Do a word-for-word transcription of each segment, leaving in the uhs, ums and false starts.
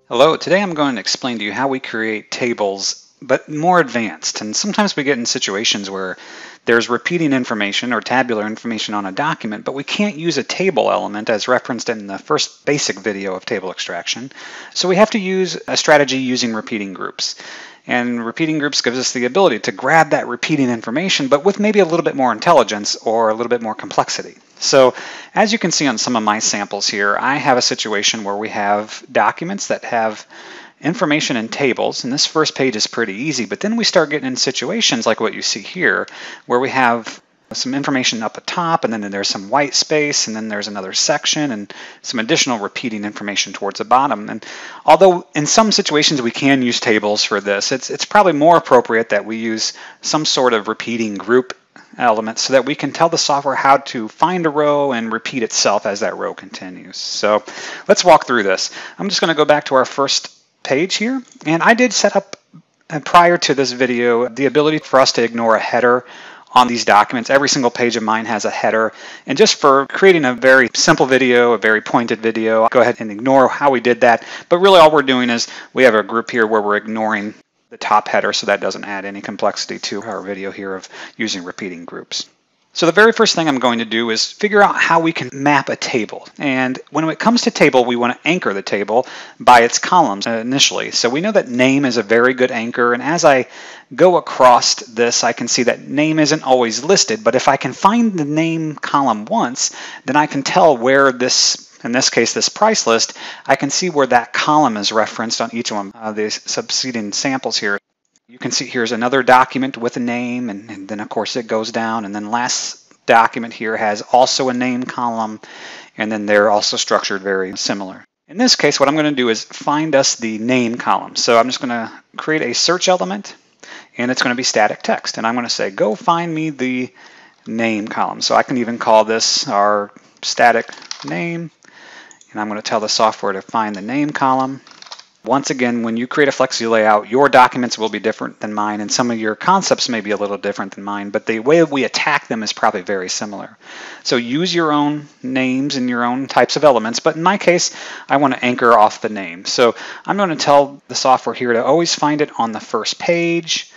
Hello, today I'm going to explain to you how we create tables, but more advanced. And sometimes we get in situations where there's repeating information or tabular information on a document, but we can't use a table element as referenced in the first basic video of table extraction. So we have to use a strategy using repeating groups. And repeating groups gives us the ability to grab that repeating information, but with maybe a little bit more intelligence or a little bit more complexity. So as you can see on some of my samples here, I have a situation where we have documents that have information in tables, and this first page is pretty easy, but then we start getting in situations like what you see here, where we have some information up at top, and then there's some white space, and then there's another section, and some additional repeating information towards the bottom. And although in some situations we can use tables for this, it's, it's probably more appropriate that we use some sort of repeating group element so that we can tell the software how to find a row and repeat itself as that row continues. So let's walk through this. I'm just going to go back to our first page here, and I did set up uh, prior to this video the ability for us to ignore a header on these documents. Every single page of mine has a header, and just for creating a very simple video, a very pointed video, I'll go ahead and ignore how we did that. But really all we're doing is we have a group here where we're ignoring the top header, so that doesn't add any complexity to our video here of using repeating groups. So the very first thing I'm going to do is figure out how we can map a table. And when it comes to table, we want to anchor the table by its columns initially. So we know that name is a very good anchor, and as I go across this, I can see that name isn't always listed, but if I can find the name column once, then I can tell where this, in this case, this price list, I can see where that column is referenced on each one of the succeeding samples here. You can see here's another document with a name, and, and then of course it goes down, and then last document here has also a name column, and then they're also structured very similar. In this case, what I'm going to do is find us the name column. So I'm just going to create a search element, and it's going to be static text, and I'm going to say go find me the name column. So I can even call this our static name, and I'm going to tell the software to find the name column. Once again, when you create a Flexi layout, your documents will be different than mine, and some of your concepts may be a little different than mine, but the way we attack them is probably very similar. So use your own names and your own types of elements, but in my case, I want to anchor off the name. So I'm going to tell the software here to always find it on the first page.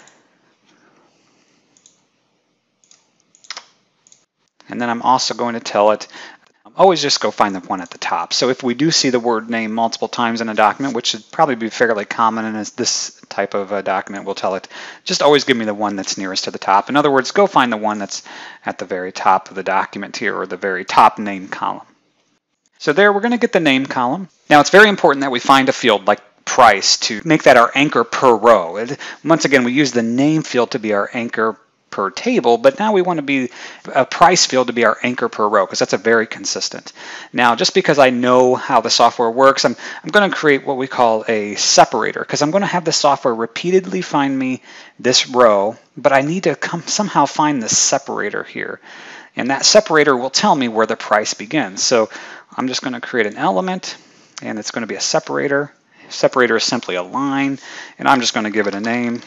And then I'm also going to tell it always just go find the one at the top. So if we do see the word name multiple times in a document, which should probably be fairly common in this type of a document, we'll tell it, just always give me the one that's nearest to the top. In other words, go find the one that's at the very top of the document here, or the very top name column. So there, we're going to get the name column. Now it's very important that we find a field like price to make that our anchor per row. And once again, we use the name field to be our anchor per table, but now we want to be a price field to be our anchor per row, because that's a very consistent. Now, just because I know how the software works, I'm, I'm going to create what we call a separator, because I'm going to have the software repeatedly find me this row, but I need to come somehow find the separator here. And that separator will tell me where the price begins. So I'm just going to create an element, and it's going to be a separator. Separator is simply a line, and I'm just going to give it a name.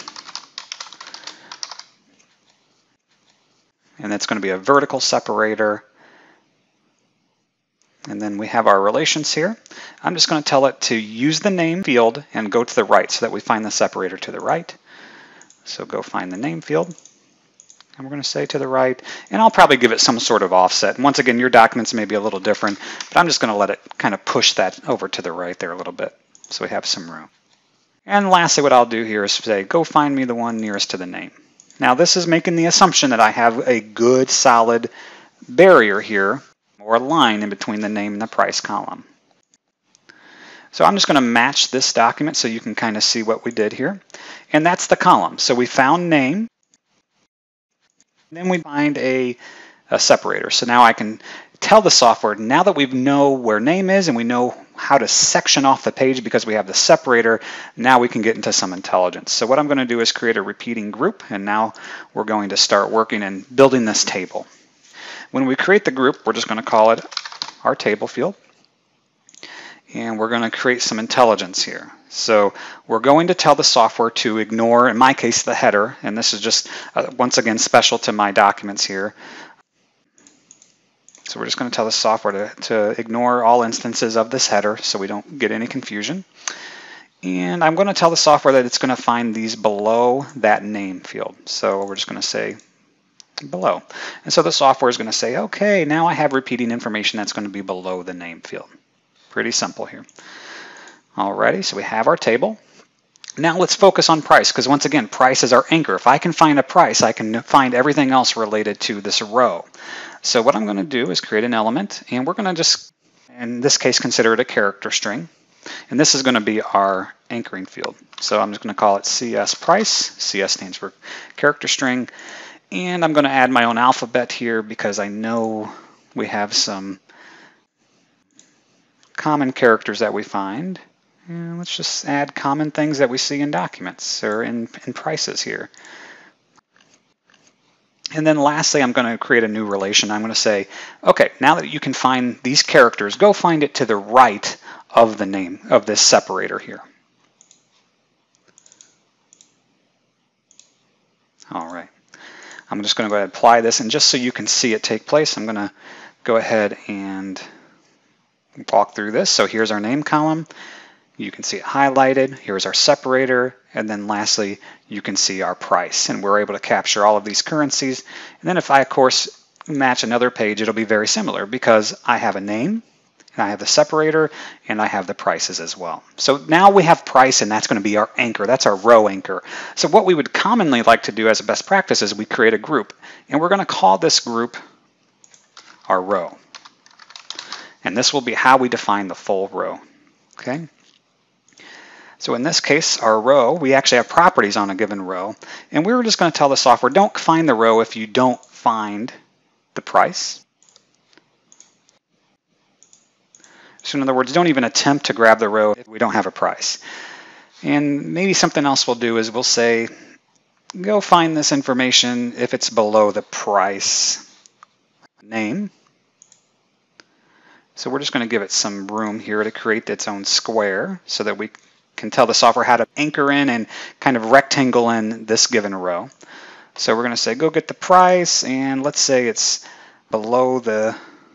And that's going to be a vertical separator. And then we have our relations here. I'm just going to tell it to use the name field and go to the right so that we find the separator to the right. So go find the name field. And we're going to say to the right. And I'll probably give it some sort of offset. And once again, your documents may be a little different, but I'm just going to let it kind of push that over to the right there a little bit so we have some room. And lastly, what I'll do here is say, go find me the one nearest to the name. Now this is making the assumption that I have a good solid barrier here, or a line in between the name and the price column. So I'm just going to match this document so you can kind of see what we did here. And that's the column. So we found name, then we find a, a separator. So now I can tell the software, now that we know where name is and we know how to section off the page because we have the separator, now we can get into some intelligence. So what I'm going to do is create a repeating group, and now we're going to start working and building this table. When we create the group, we're just going to call it our table field, and we're going to create some intelligence here. So we're going to tell the software to ignore, in my case, the header, and this is just uh, once again special to my documents here. So we're just going to tell the software to, to ignore all instances of this header so we don't get any confusion. And I'm going to tell the software that it's going to find these below that name field. So we're just going to say below. And so the software is going to say, okay, now I have repeating information that's going to be below the name field. Pretty simple here. Alrighty, so we have our table. Now let's focus on price, because once again, price is our anchor. If I can find a price, I can find everything else related to this row. So what I'm going to do is create an element, and we're going to just, in this case, consider it a character string. And this is going to be our anchoring field. So I'm just going to call it C S price. C S stands for character string. And I'm going to add my own alphabet here because I know we have some common characters that we find. And let's just add common things that we see in documents or in, in prices here. And then lastly, I'm going to create a new relation. I'm going to say, okay, now that you can find these characters, go find it to the right of the name of this separator here. All right. I'm just going to go ahead and apply this, and just so you can see it take place, I'm going to go ahead and walk through this. So here's our name column. You can see it highlighted. Here's our separator. And then lastly, you can see our price. And we're able to capture all of these currencies. And then if I, of course, match another page, it'll be very similar because I have a name, and I have the separator, and I have the prices as well. So now we have price, and that's going to be our anchor. That's our row anchor. So what we would commonly like to do as a best practice is we create a group. And we're going to call this group our row. And this will be how we define the full row. Okay? So in this case, our row, we actually have properties on a given row, and we were just going to tell the software, don't find the row if you don't find the price. So in other words, don't even attempt to grab the row if we don't have a price. And maybe something else we'll do is we'll say, go find this information if it's below the price name. So we're just going to give it some room here to create its own square so that we can tell the software how to anchor in and kind of rectangle in this given row. So we're going to say go get the price, and let's say it's below the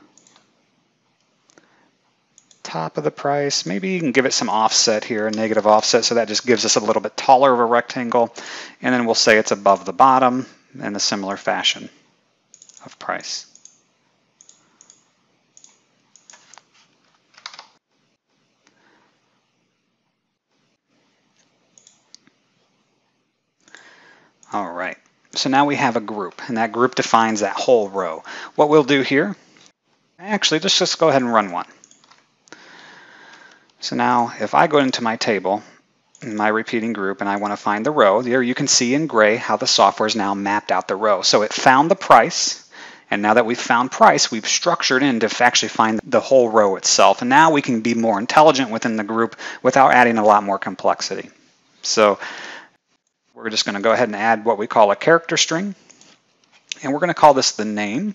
top of the price. Maybe you can give it some offset here, a negative offset, so that just gives us a little bit taller of a rectangle. And then we'll say it's above the bottom in a similar fashion of price. All right, so now we have a group, and that group defines that whole row. What we'll do here, actually, let's just go ahead and run one. So now if I go into my table, in my repeating group, and I want to find the row, there you can see in gray how the software is now mapped out the row. So it found the price, and now that we've found price, we've structured in to actually find the whole row itself. And now we can be more intelligent within the group without adding a lot more complexity. So we're just going to go ahead and add what we call a character string, and we're going to call this the name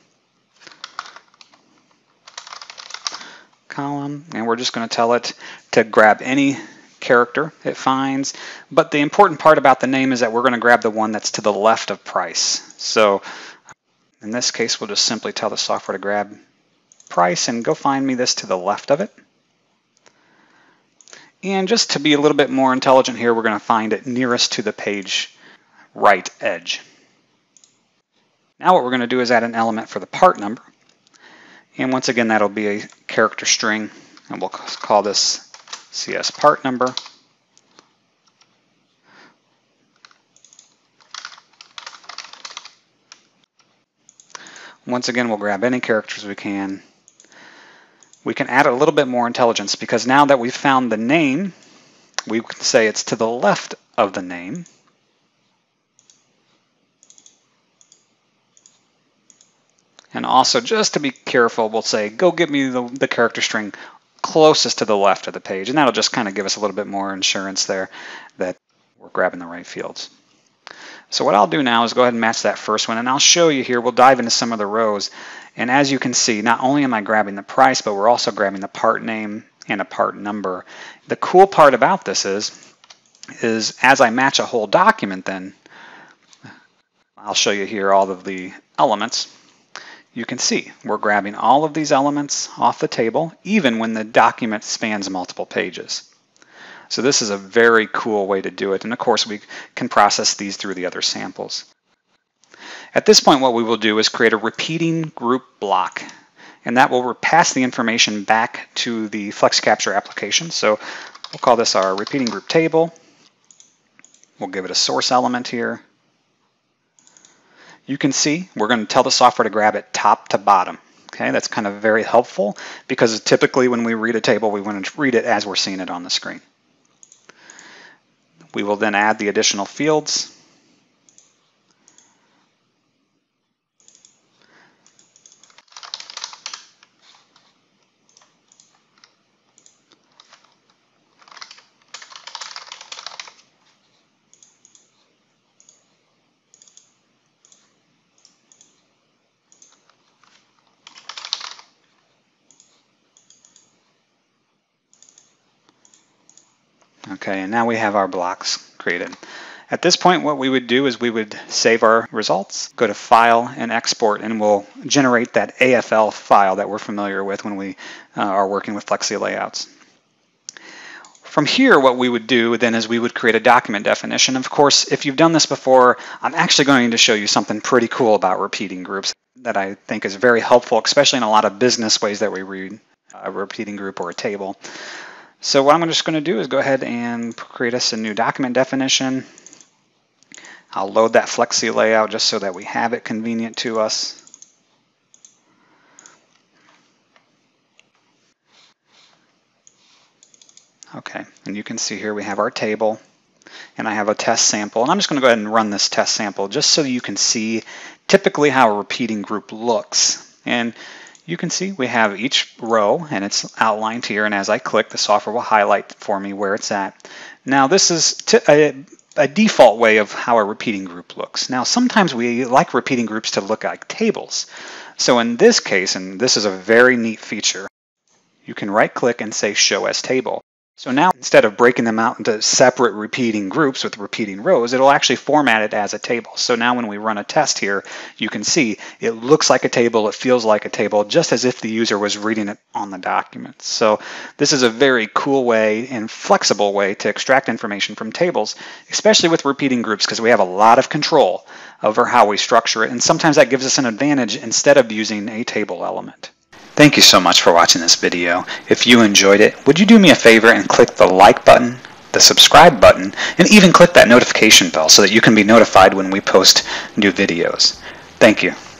column, and we're just going to tell it to grab any character it finds. But the important part about the name is that we're going to grab the one that's to the left of price. So in this case, we'll just simply tell the software to grab price and go find me this to the left of it. And just to be a little bit more intelligent here, we're going to find it nearest to the page right edge. Now what we're going to do is add an element for the part number. And once again, that'll be a character string, and we'll call this C S part number. Once again, we'll grab any characters we can. We can add a little bit more intelligence because now that we've found the name, we can say it's to the left of the name. And also, just to be careful, we'll say, go get me the, the character string closest to the left of the page. And that'll just kind of give us a little bit more assurance there that we're grabbing the right fields. So what I'll do now is go ahead and match that first one, and I'll show you here. We'll dive into some of the rows, and as you can see, not only am I grabbing the price, but we're also grabbing the part name and a part number. The cool part about this is, is as I match a whole document then, I'll show you here all of the elements. you can see we're grabbing all of these elements off the table, even when the document spans multiple pages. So this is a very cool way to do it, and of course we can process these through the other samples. At this point, what we will do is create a repeating group block, and that will pass the information back to the FlexiCapture application. So we'll call this our repeating group table. We'll give it a source element here. You can see we're going to tell the software to grab it top to bottom. Okay, that's kind of very helpful because typically when we read a table, we want to read it as we're seeing it on the screen. We will then add the additional fields. Okay, and now we have our blocks created. At this point, what we would do is we would save our results, go to File and Export, and we'll generate that A F L file that we're familiar with when we uh, are working with FlexiLayouts. From here, what we would do then is we would create a document definition. Of course, if you've done this before, I'm actually going to show you something pretty cool about repeating groups that I think is very helpful, especially in a lot of business ways that we read a repeating group or a table. So what I'm just going to do is go ahead and create us a new document definition. I'll load that FlexiLayout just so that we have it convenient to us. Okay, and you can see here we have our table, and I have a test sample, and I'm just going to go ahead and run this test sample just so you can see typically how a repeating group looks. And you can see we have each row, and it's outlined here, and as I click, the software will highlight for me where it's at. Now this is a, a default way of how a repeating group looks. Now sometimes we like repeating groups to look like tables. So in this case, and this is a very neat feature, you can right click and say Show as Table. So now instead of breaking them out into separate repeating groups with repeating rows, it'll actually format it as a table. So now when we run a test here, you can see it looks like a table, it feels like a table, just as if the user was reading it on the document. So this is a very cool way and flexible way to extract information from tables, especially with repeating groups, because we have a lot of control over how we structure it, and sometimes that gives us an advantage instead of using a table element. Thank you so much for watching this video. If you enjoyed it, would you do me a favor and click the like button, the subscribe button, and even click that notification bell so that you can be notified when we post new videos. Thank you.